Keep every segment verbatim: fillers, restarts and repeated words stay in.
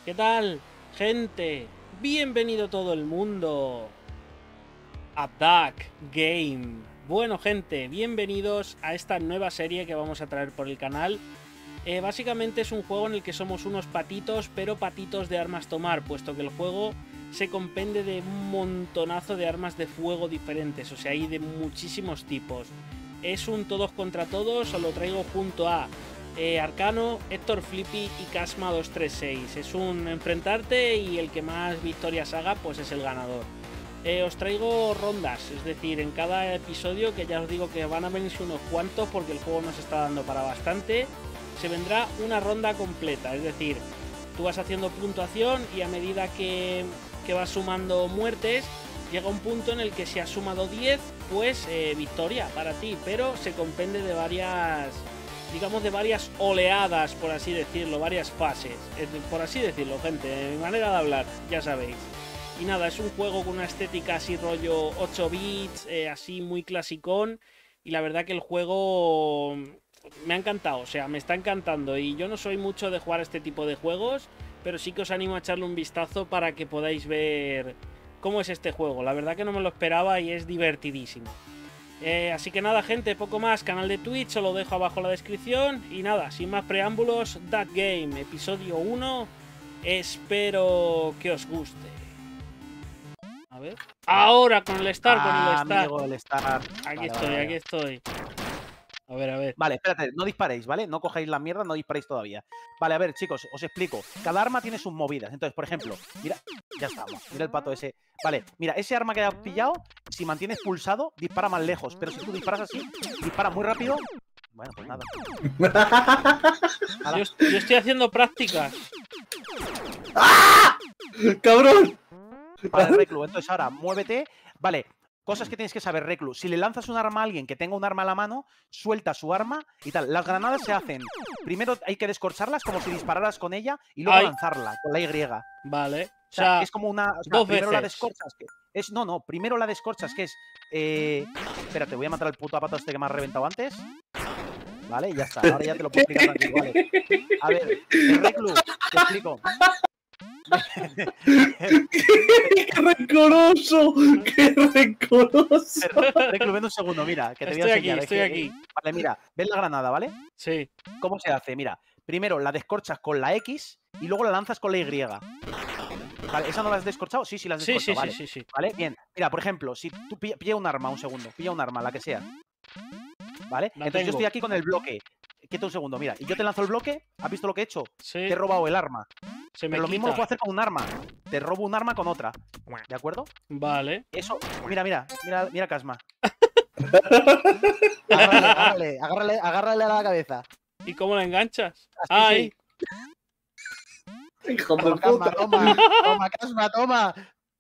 ¿Qué tal, gente? Bienvenido todo el mundo a Duck Game. Bueno, gente, bienvenidos a esta nueva serie que vamos a traer por el canal. Eh, básicamente es un juego en el que somos unos patitos, pero patitos de armas tomar, puesto que el juego se compende de un montonazo de armas de fuego diferentes, o sea, hay de muchísimos tipos. Es un todos contra todos, os lo traigo junto a eh, Arcano, Héctor Flippy y Casma dos tres seis. Es un enfrentarte y el que más victorias haga, pues es el ganador. Eh, os traigo rondas, es decir, en cada episodio, que ya os digo que van a venirse unos cuantos porque el juego nos está dando para bastante, se vendrá una ronda completa, es decir, tú vas haciendo puntuación y a medida que, que vas sumando muertes, llega un punto en el que si has sumado diez, pues eh, victoria para ti, pero se compende de varias, digamos, de varias oleadas, por así decirlo, varias fases, por así decirlo, gente, mi manera de hablar, ya sabéis. Y nada, es un juego con una estética así rollo ocho bits, eh, así muy clasicón, y la verdad que el juego me ha encantado, o sea, me está encantando, y yo no soy mucho de jugar este tipo de juegos, pero sí que os animo a echarle un vistazo para que podáis ver cómo es este juego. La verdad que no me lo esperaba y es divertidísimo. Eh, así que nada, gente, poco más. Canal de Twitch, os lo dejo abajo en la descripción. Y nada, sin más preámbulos, Duck Game, episodio uno. Espero que os guste. A ver. Ahora con el Star, con ah, el Star. Amigo, el Star. Aquí Vale, estoy, vale, aquí estoy. A ver, a ver. Vale, espérate, no disparéis, ¿vale? No cojáis la mierda, no disparéis todavía. Vale, a ver, chicos, os explico. Cada arma tiene sus movidas. Entonces, por ejemplo, mira, ya estamos. Mira el pato ese. Vale, mira, ese arma que has pillado, si mantienes pulsado, dispara más lejos. Pero si tú disparas así, dispara muy rápido. Bueno, pues nada. nada. Yo, yo estoy haciendo prácticas. ¡Ah! ¡Cabrón! Vale, Reclu, entonces ahora muévete. Vale. Cosas que tienes que saber, Reclu. Si le lanzas un arma a alguien que tenga un arma a la mano, suelta su arma y tal. Las granadas se hacen. Primero hay que descorcharlas como si dispararas con ella y luego Ay. lanzarla con la Y. Vale. O sea, o sea es como una... O sea, dos primero veces. la descorchas. Que es, no, no. Primero la descorchas, que es... Eh, espérate, voy a matar al puto apato este que me ha reventado antes. Vale, ya está. Ahora ya te lo puedo explicar tranquilo. Vale. A ver, Reclu, te explico. ¡Qué rencoroso! ¡Qué rencoroso! Reclu, ven un segundo, mira, que te estoy voy a enseñar. Aquí, estoy que, aquí. Vale, mira, ¿ves la granada, vale? Sí. ¿Cómo se hace? Mira, primero la descorchas con la X y luego la lanzas con la Y. Vale, ¿esa no la has descorchado? Sí, sí, la has descorchado, sí, sí, vale. Sí, sí, sí. Vale, bien. Mira, por ejemplo, si tú pilla, pilla un arma, un segundo, pilla un arma, la que sea. ¿Vale? La Entonces tengo. yo estoy aquí con el bloque. Quieto un segundo, mira. Y yo te lanzo el bloque. ¿Has visto lo que he hecho? Sí. Te he robado el arma. Se me Pero lo quita. mismo lo puedo hacer con un arma. Te robo un arma con otra. ¿De acuerdo? Vale. Eso. Mira, mira. Mira, mira Casma. agárrale, agárrale, agárrale, agárrale a la cabeza. ¿Y cómo la enganchas? Así, ¡Ay! Sí. Hijo de Toma, Casma, puta. toma. Toma, Casma, toma.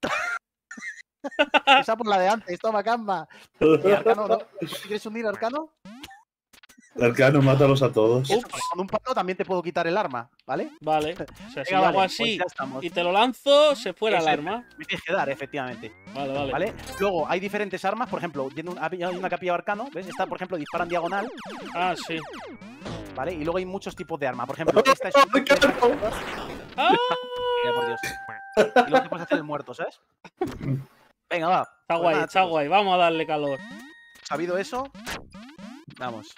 Esa por la de antes. Toma, Casma. Eh, Arcano, ¿no? ¿Quieres unir, Arcano? Arcano, mátalos a todos. Eso, con un palo también te puedo quitar el arma, ¿vale? Vale. O sea, si Venga, lo hago vale, así pues y te lo lanzo, se fuera Eso, el arma. Me tienes que dar, efectivamente. Vale, vale. ¿Vale? Luego hay diferentes armas, por ejemplo, tiene un, hay una capilla Arcano, ¿ves? Esta, por ejemplo, dispara en diagonal. Ah, sí. ¿Vale? Y luego hay muchos tipos de armas. Por ejemplo, esta es un... ¡Ah! Mira, por Dios. Y luego te puedes hacer el muerto, ¿sabes? Venga, va. Está Pues guay, nada, está chicos. guay. Vamos a darle calor. Sabido eso, vamos.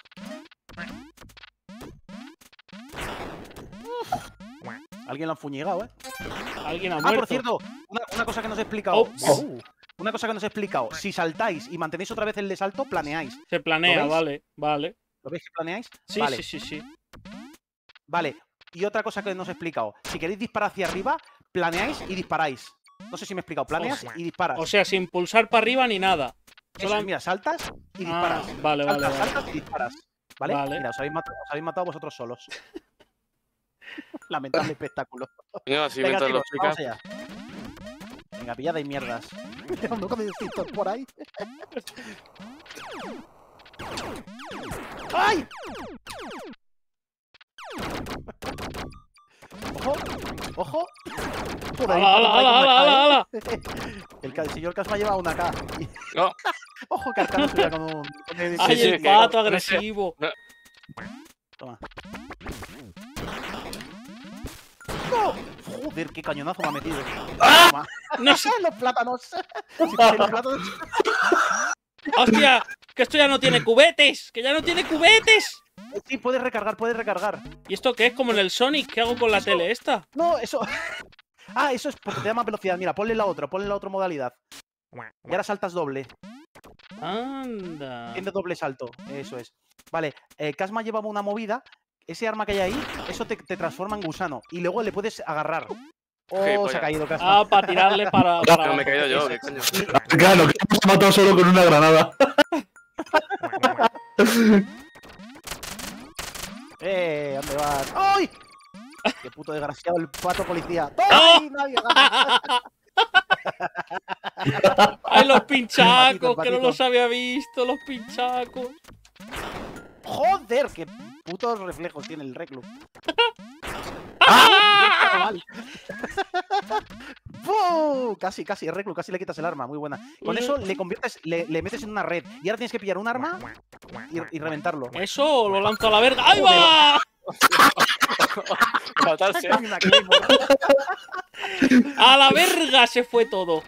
Uf. Alguien lo han fuñigado, ¿eh? Alguien ha Ah, muerto. por cierto, una, una cosa que no os he explicado. Ops. Uh, una cosa que no os he explicado. Si saltáis y mantenéis otra vez el de salto, planeáis. Se planea, ¿Lo veis? vale, vale. ¿Lo veis que planeáis? Sí, vale. sí, sí, sí. Vale. Y otra cosa que no os he explicado. Si queréis disparar hacia arriba, planeáis y disparáis. No sé si me he explicado. Planeas y disparas. O sea, sin pulsar para arriba ni nada. Eso, Solam- mira, saltas y Ah, disparas. vale, vale, saltas, vale. saltas y disparas. ¿Vale? Vale. Mira, os habéis, matado, os habéis matado vosotros solos. Lamentable espectáculo. Venga, si Venga, mientras lo chicos, vamos explicas. allá. Venga, pillada y mierdas. No me necesito por ahí. ¡Ay! ¡Ojo! ¡Ojo! Joder, ¡Hala, hala, hala, hala, hala, hala! El, ca- el señor Casma lleva una K. No. Ojo, que Arcano subía con un... con el- ¡Ay, sí, el que- pato con ese- agresivo! Toma. ¡No! Joder, qué cañonazo me ha metido. ¡Ah! No sé. Los plátanos. Si te los plátanos. ¡Hostia! Que esto ya no tiene cubetes. ¡Que ya no tiene cubetes! Sí, puedes recargar, puedes recargar. ¿Y esto qué es? Como en el Sonic. ¿Qué hago con la tele esta? No, eso. Ah, eso es porque te da más velocidad. Mira, ponle la otra, ponle la otra modalidad. Y ahora saltas doble. Anda. Tiene doble salto. Eso es. Vale, eh, Casma llevaba una movida. Ese arma que hay ahí, eso te, te transforma en gusano. Y luego le puedes agarrar. Oh, Gilipollas. se ha caído Casma. Ah, para tirarle para. para No me he caído yo, eso. ¿qué coño? Arcano, que hemos matado solo con una granada. Eh, ¿dónde vas? ¡Ay! Qué puto desgraciado el pato policía. ¡Oh! ¡Ay! Nadie gana. ¡Ay, los pinchacos! Patito, Que no patito. los había visto, los pinchacos. Joder, qué putos reflejos tiene el reclu. ¡Ah! ¡Fu! Casi, casi, el reclu, casi le quitas el arma, muy buena. Con eso le conviertes, le, le metes en una red. Y ahora tienes que pillar un arma y, y reventarlo. Eso, lo lanzo a la verga. ¡Ahí va! Matarse. Hay una Claymore. ¡A la verga se fue todo!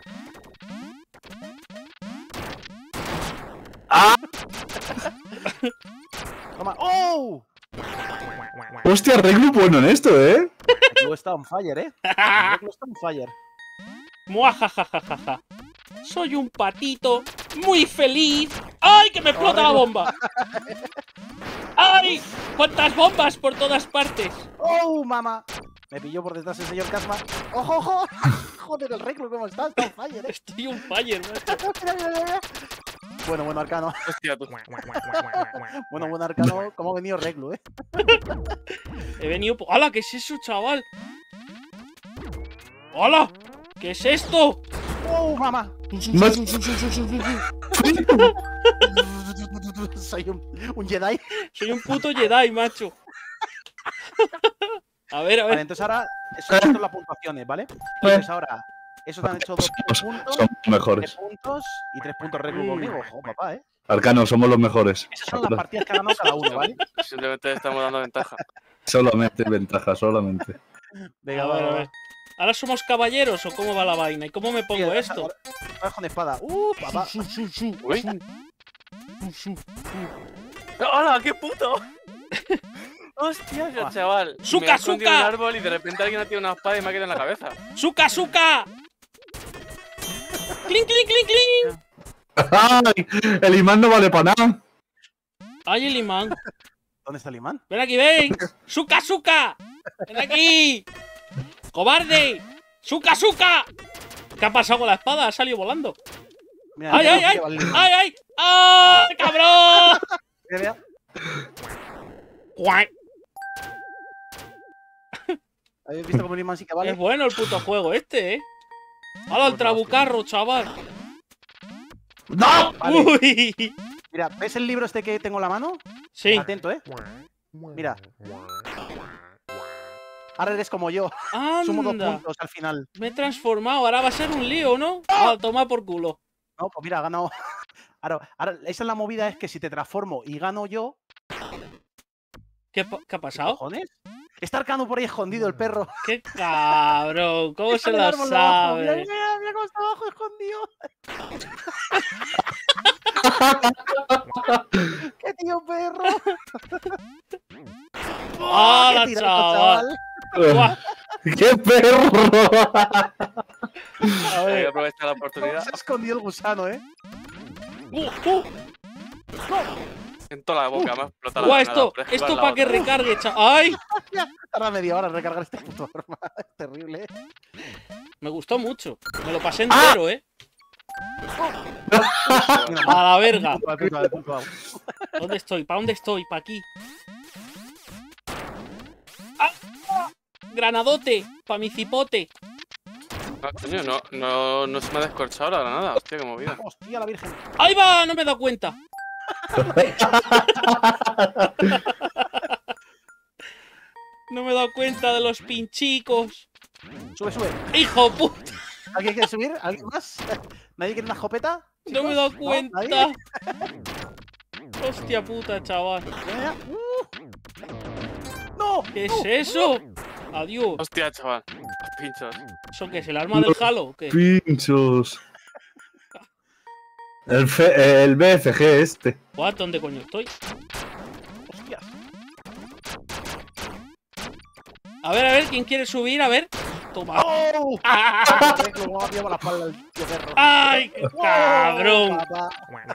Toma. ¡Oh! Hostia, Reglu bueno en esto, ¿eh? El reclu está on fire, ¿eh? El reclu está on fire. Muajajajajaja. Soy un patito muy feliz. ¡Ay, que me explota la bomba! ¡Ay! ¡Cuántas bombas por todas partes! ¡Oh, mamá! Me pilló por detrás el señor Casma. ¡Ojo, ojo! Joder, el reclu, ¿cómo está? Está on fire, ¿eh? Estoy un fire, macho. Mira, mira, mira. Bueno, bueno, Arcano. Hostia, tú. Bueno, bueno, Arcano. ¿Cómo ha venido Reglu, eh? He venido... po- ¡Hala! ¿Qué es eso, chaval? ¡Hala! ¿Qué es esto? ¡Oh, mamá! Más- Soy un, un Jedi. Soy un puto Jedi, macho. A ver, a Vale, ver. entonces ahora. Eso esto es las puntuaciones, ¿vale? Entonces ahora. Esos han hecho dos Somos, puntos, somos los tres mejores. puntos y tres puntos Reglu conmigo. Ojo, papá, eh. Arcano, somos los mejores. Esas son las partidas que ha ganado cada uno, ¿vale? Simplemente estamos dando ventaja. Solamente ventaja, solamente. Venga, A ver, va, a va, ver. ¿Ahora somos caballeros o cómo va la vaina? ¿Y cómo me pongo va. esto? Ahora- ahora con espada. ¡Uh, papá! Uy. ¡Hola, qué puto! ¡Hostia, Ah. chaval! ¡Suka, Me he escondido en suka! un árbol y de repente alguien ha tirado una espada y me ha quedado en la cabeza. ¡Suka, suka! ¡Clink, clink, clink, clink! ¡Ay! El imán no vale para nada. ¡Ay, el imán! ¿Dónde está el imán? ¡Ven aquí, ven! ¡Suka, suka! ¡Ven aquí! ¡Cobarde! ¡Suka, suka! ¿Qué ha pasado con la espada? Ha salido volando. Mira, ¡Ay, mira, ay, mira, ay! vale el imán. ¡Ay, ay! ¡Ay, cabrón! Mira, mira. Guay. ¿Habéis visto cómo el imán sí que vale? Es bueno el puto juego este, ¿eh? ¡Hala, el trabucarro, chaval! ¡No! Vale. ¡Uy! Mira, ¿ves el libro este que tengo en la mano? Sí. Atento, ¿eh? Mira. Ahora eres como yo. Sumo dos ¡Anda! puntos al final. Me he transformado. Ahora va a ser un lío, ¿no? Ah, toma por culo. No, pues mira, ha ganado. Ahora, ahora, esa es la movida, es que si te transformo y gano yo. ¿Qué, pa- qué ha pasado? ¿Cojones? Está Arcano por ahí escondido, el perro. ¡Qué cabrón! ¿Cómo se En el lo árbol de abajo. Mira, sabe? mira, mira cómo está abajo escondido. ¡Qué tío perro! ¡Hala, ¡Qué tirazo, chaval! Buah, ¡Qué perro! a Hay que ver. aprovechar la ¿Cómo oportunidad. se ha escondido el gusano, eh? Uh, uh, En toda la boca, me ha explotado Guau, la esto, granada, pero es esto la para que otra. recargue, chaval. ¡Ay! Tarda media hora en recargar este puto arma. Es terrible, eh. Me gustó mucho. Me lo pasé entero, ¿eh? Mira, A la verga. punto A, punto A, punto A. ¿Dónde estoy? ¿Para dónde estoy? ¿Para aquí? ¡Ah! ¡Ah! ¡Granadote! ¡Para mi cipote! Ah, coño, no, no, no se me ha descorchado la granada. Hostia, qué movida. Hostia, la virgen. ¡Ahí va! No me he dado cuenta. No me he dado cuenta de los pinchicos. Sube, sube. ¡Hijo puta! ¿Alguien quiere subir? ¿Alguien más? ¿Nadie quiere una escopeta? No me he dado chicos? ¿No? cuenta. ¿Nadie? Hostia puta, chaval. Mira, mira. Uh. ¡No! ¿Qué ¡No! es eso? Adiós. Hostia, chaval. Los pinchos. ¿Eso qué es? ¿El arma del Halo o qué? Pinchos. El, F- el B F G este. What? ¿Dónde coño estoy? Hostias. A ver, a ver, ¿quién quiere subir? A ver. Toma. ¡Oh! ¡Ah! Reclu, me ha pillado por la espalda el tío perro. ¡Ay, qué ¡Oh, cabrón! papá!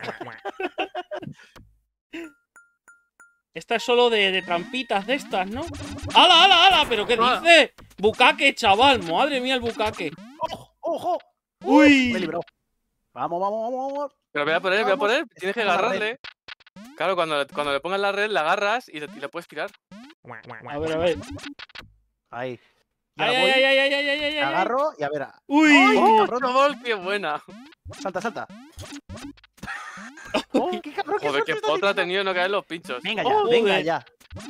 Esta es solo de, de trampitas de estas, ¿no? ¡Hala, hala, hala! ¿Pero qué Ah. dice? Bucaque, chaval. Madre mía, el bucaque. ¡Ojo! ¡Ojo! ¡Uy! Me he librado. Vamos, vamos, vamos, vamos. Pero voy a poner, voy a Vamos, poner. Tienes que estamos en la agarrarle. Claro, cuando, cuando le pongas la red, la agarras y le, y le puedes tirar. A ver, a ver. Ahí. Y ¡Ay, ahora ay, voy, ay, ay, ay, ay, ay, ay! me agarro y a ver. ¡Uy! ¡Ay, qué ¡Oh, cabrón! chaval, qué buena! Salta, salta. ¡Oh, qué cabrón! Joder, suerte qué está potra ha teniendo! tenido no caer los pinchos. Venga ya, Joder. venga ya.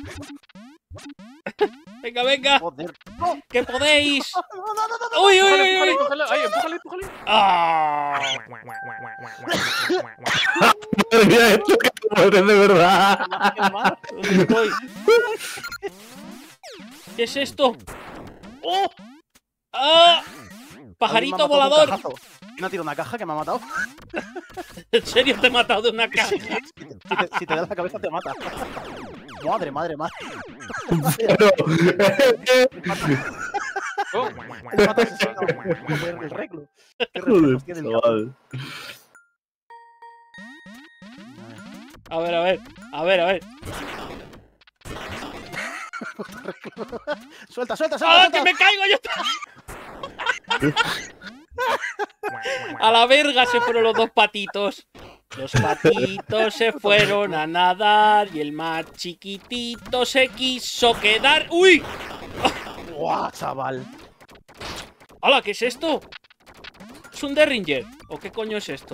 ¡Venga, venga! Joder. ¡No! ¡Que podéis! ¡No, no, no, no, no! ¡Uy, uy, Empújale, uy, empújale, uy! empújale. ¡Ay, empújale, empújale! ¡Ah! Madre mía, esto que muere de verdad. ¿Dónde estoy? ¿Qué es esto? ¡Oh! ¡Ah! Alguien me ha ¡Pajarito matado con un volador! cajazo. ¿Quién ha tirado una caja que me ha matado? ¿En serio te he matado de una caja? Si te, si te das la cabeza te mata. Madre, madre, madre. Pero, Oh, El mata asesino. Joder, el reclu. Qué joder, reflejos tiene el cabrón. chaval. A ver, a ver. A ver, a ver. Suelta, suelta, suelta. ¡Ah, suelta. que me caigo yo! A la verga se fueron los dos patitos. Los patitos se fueron a nadar y el más chiquitito se quiso quedar. ¡Uy! ¡Guau, chaval! ¡Hala! ¿Qué es esto? ¿Es un Derringer? ¿O qué coño es esto?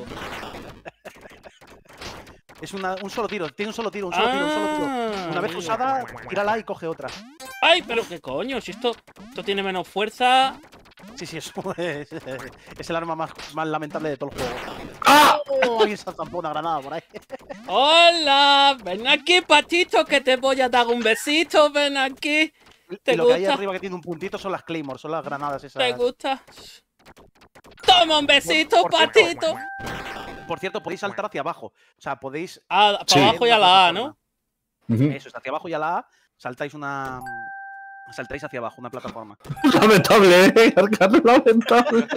Es una, un solo tiro, tiene un solo tiro, un solo tiro, un solo tiro. Ah, Una vez amigo. usada, tírala y coge otra. ¡Ay, pero qué coño! Si esto, esto tiene menos fuerza. Sí, sí, eso es, es el arma más, más lamentable de todo el juego. ¡Ah! ¡Oh! Alguien se zampó una granada por ahí. ¡Hola! Ven aquí, patito, que te voy a dar un besito. Ven aquí. ¿Te Y lo que hay gusta? arriba que tiene un puntito son las Claymore, son las granadas esas. ¿Te gusta? ¡Toma un besito, Por cierto, patito! Por cierto, podéis saltar hacia abajo. O sea, podéis. Ah, para Sí. abajo y a la A, ¿no? Ujú. Eso, es hacia abajo y a la A, saltáis una. Saltáis hacia abajo, una plataforma. Lamentable, eh, Arcano, lamentable.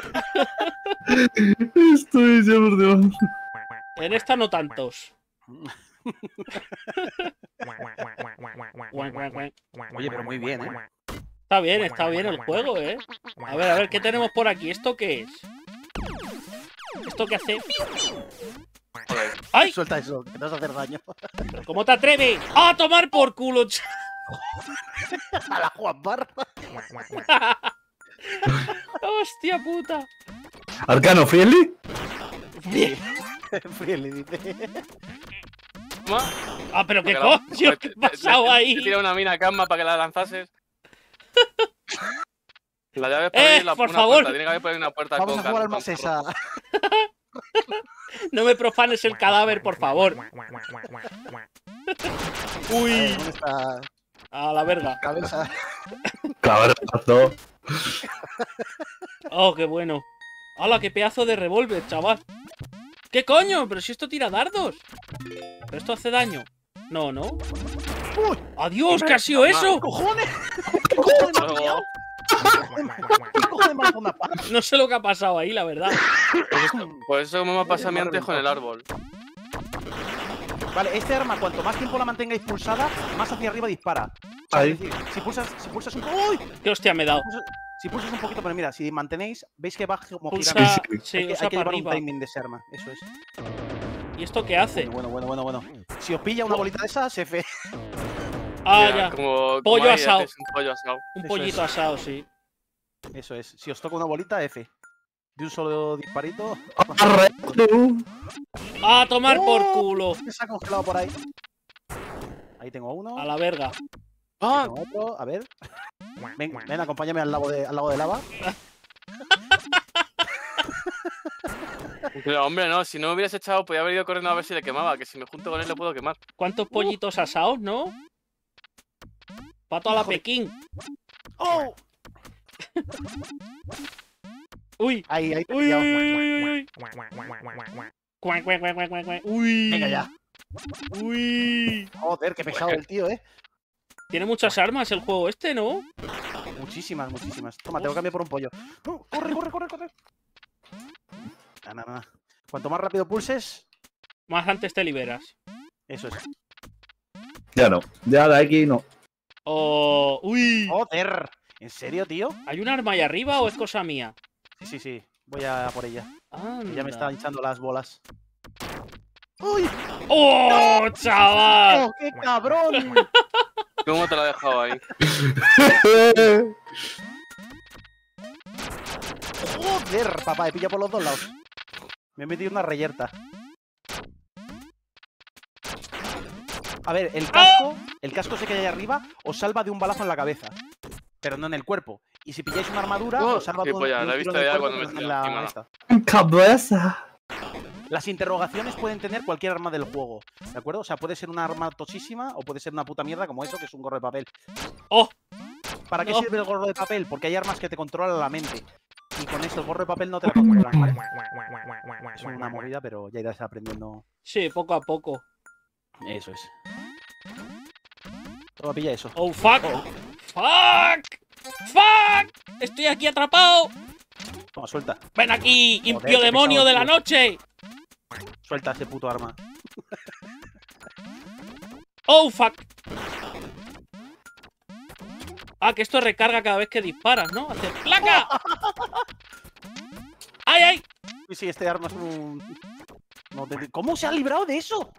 Estoy ya por Dios. En esta no tantos. Oye, pero muy bien, ¿eh? Está bien, está bien el juego, ¿eh? A ver, a ver, ¿qué tenemos por aquí? ¿Esto qué es? ¿Esto qué hace? joder. ¡Ay! Suelta eso, que te vas a hacer daño. ¿Cómo te atreves? ¡A tomar por culo! ch- A la Juan Barba. ¡Hostia puta! Arcano, ¿friendly? Friendly, dice. Toma. ¡Ah, pero qué Porque la- coño! ¿Qué ha pasado Te ahí? tira una mina camma para que la lanzases. La llave es por Eh, ahí, la, por una favor. puerta. Tiene que haber por ahí una puerta Vamos con a jugar al con- más esa. No me profanes el cadáver, por favor. Uy, ¿Dónde está a la verga. cabeza? Cabrazo. Oh, qué bueno. ¡Hala, qué pedazo de revólver, chaval! ¿Qué coño? Pero si esto tira dardos. ¿Pero esto hace daño? No, ¿no? ¡Uy! ¡Adiós! ¿Qué ha sido eso? ¿Qué cojones? ¿Qué cojones me ha Luego- pillado? ¿Qué cojones me ha dado una pala? No sé lo que ha pasado ahí, la verdad. Pues eso como me ha pasado a mí antes con el árbol. Vale, este arma, cuanto más tiempo la mantengáis pulsada, más hacia arriba dispara. O sea, Ahí. es decir, si pulsas, si pulsas un poco. ¡Uy! ¿Qué hostia me he dado? Si pulsas un poquito, pero mira, si mantenéis, veis que va como Pulsa, girando. Sí, sí, Hay que, usa hay que para llevar un arriba. timing de ese arma, eso es. ¿Y esto qué hace? Bueno, bueno, bueno, bueno, bueno. Si os pilla una bolita de esas, F. Ah, Mira, ya. Como, Pollo como ahí, asado. haces un pollo asado. Un eso pollito es. asado, sí. Eso es. Si os toca una bolita, F. De un solo disparito. Arrecho. ¡A tomar por ¡Oh! culo! Se ha congelado por ahí. Ahí tengo uno. A la verga. Ahí ¡Ah! tengo otro. A ver. Ven, ven, acompáñame al lago de, al lago de lava. Pero hombre, no, si no me hubieras echado, podía haber ido corriendo a ver si le quemaba, que si me junto con él le puedo quemar. ¿Cuántos pollitos asados, no? Pato a la Hijo de- Pekín. ¡Oh! Uy. Ahí, ahí te he Uy, pillado. uy, uy, uy, uy. Cuac, cuac, cuac, cuac, cuac, cuac. Uy. Venga ya. Uy. Joder, qué pesado el tío, ¿eh? Tiene muchas armas el juego este, ¿no? Muchísimas, muchísimas. Toma, te lo cambio por un pollo. ¡Oh! ¡Corre, corre, corre, corre! Nada, nada. Cuanto más rápido pulses, Más antes te liberas. eso es. Ya no. Ya de aquí no. Oh, uy. ¡Joder! ¿En serio, tío? ¿Hay un arma ahí arriba o es cosa mía? Sí, sí, sí. Voy a por ella. Que ya me Anda. están echando las bolas. ¡Uy! ¡Oh, chaval! ¡Oh, qué cabrón! ¿Cómo te lo he dejado ahí? ¡Joder, papá! He pillado por los dos lados. Me he metido una reyerta. A ver, el casco, el casco ese que hay ahí arriba os salva de un balazo en la cabeza. Pero no en el cuerpo. Y si pilláis una armadura, Oh, os salva qué de un, polla, de un la he tiro visto en el ya cuerpo, cuando me pero no en tira la encima. esta. Cabeza. Las interrogaciones pueden tener cualquier arma del juego, ¿de acuerdo? O sea, puede ser una arma tochísima o puede ser una puta mierda como eso, que es un gorro de papel. ¡Oh! ¿Para qué No. sirve el gorro de papel? Porque hay armas que te controlan la mente. Y con eso el gorro de papel no te la controlan, ¿vale? Es una movida, pero ya irás aprendiendo. Sí, poco a poco. Eso es. Toma, pilla eso. ¡Oh, fuck! Oh. ¡Fuck! ¡Fuck! ¡Estoy aquí atrapado! Toma, suelta. ¡Ven aquí, Joder, impío qué demonio pesado, de la tío. noche! Suelta ese puto arma. ¡Oh, fuck! Ah, que esto recarga cada vez que disparas, ¿no? Hace ¡placa! ¡Ay, ay! Sí, sí, este arma es un... No, de- ¿Cómo se ha librado de eso?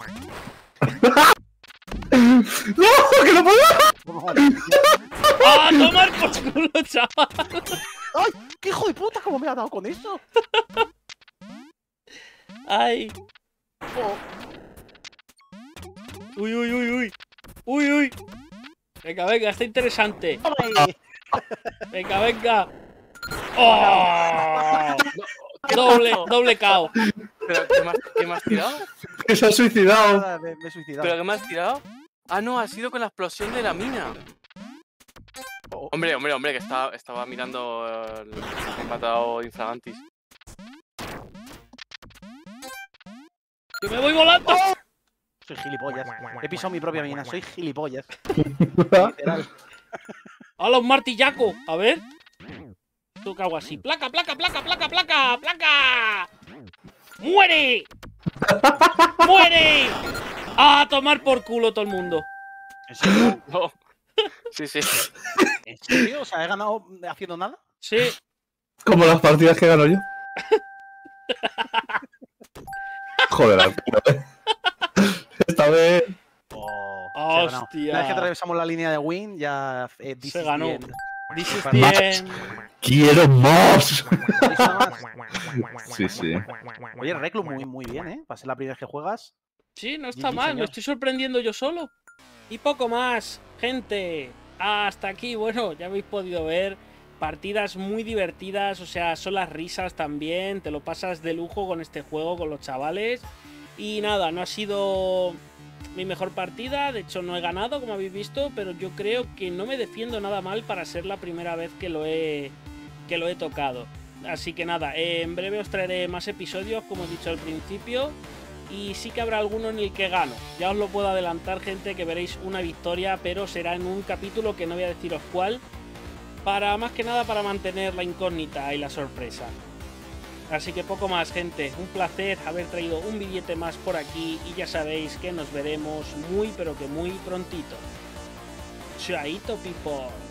¡No! ¡Que no puedo! ¿Cómo va? ¡Ah, tomar por culo, chaval! ¡Ay! ¡Qué hijo de puta! ¿Cómo me ha dado con eso? ¡Ay! Oh. ¡Uy, uy, uy, uy! ¡Uy, uy! Venga, venga, está interesante. ¡Hombre! Venga, venga. ¡Oh! Doble, doble K O. ¿Pero qué me has, qué me has tirado? Que se ha suicidado. Nada, Me, me he suicidado. ¿Pero qué me has tirado? Ah, no, ha sido con la explosión de la mina. Oh. Hombre, hombre, hombre, que estaba, estaba mirando el he matado Infragantis. ¡Que me voy volando! Soy gilipollas. He pisado mi propia mina. Soy gilipollas. Literal. ¡A los martillacos! A ver. Tú cago así. ¡Placa, placa, placa, placa, placa! ¡Placa! ¡Muere! ¡Muere! ¡A tomar por culo todo el mundo! ¿En serio? No. Sí, sí. ¿En serio? O sea, ¿he ganado haciendo nada? Sí. Como las partidas que gano yo. Joder, Arturo, eh. Esta vez. Oh, se ha ganado. Hostia. Una vez que atravesamos la línea de win, ya. Eh, this Se is ganó. the end. This is Más. the end. ¡Quiero más! ¿Queréis una más? Sí, sí. Oye, Reclu, muy, muy bien, ¿eh? Para ser la primera vez que juegas. Sí, no está Sí, mal, me señor. estoy sorprendiendo yo solo. Y poco más, gente. Hasta aquí, bueno, ya habéis podido ver. Partidas muy divertidas, o sea, son las risas también. Te lo pasas de lujo con este juego, con los chavales. Y nada, no ha sido mi mejor partida, de hecho no he ganado, como habéis visto, pero yo creo que no me defiendo nada mal para ser la primera vez que lo he, que lo he tocado. Así que nada, eh, en breve os traeré más episodios, como he dicho al principio. Y sí que habrá alguno en el que gano. Ya os lo puedo adelantar, gente, que veréis una victoria, pero será en un capítulo que no voy a deciros cuál. Para más que nada para mantener la incógnita y la sorpresa. Así que poco más, gente. Un placer haber traído un billete más por aquí. Y ya sabéis que nos veremos muy pero que muy prontito. Chaito, people.